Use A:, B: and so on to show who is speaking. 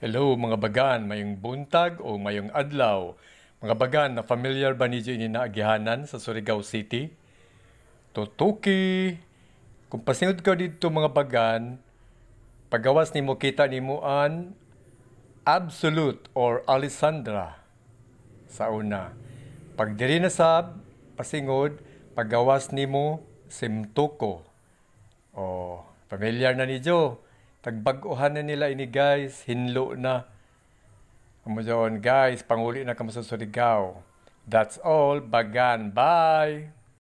A: Hello mga bagan, mayong buntag o mayong adlaw. Mga bagan, na familiar ba ninyo ini naagihanan sa Surigao City? Tutuki! Kung pasingod ka dito mga bagan, pagawas nimo kita nimuan Absolute or Alessandra sa una. Pag diri na sab, pasingod, pagawas nimo Simtuko. Familiar na ninyo. Tagbag-uhan na nila ini guys, hinlo na. Guys, panguli na kamo sa Surigao. That's all, bagan. Bye!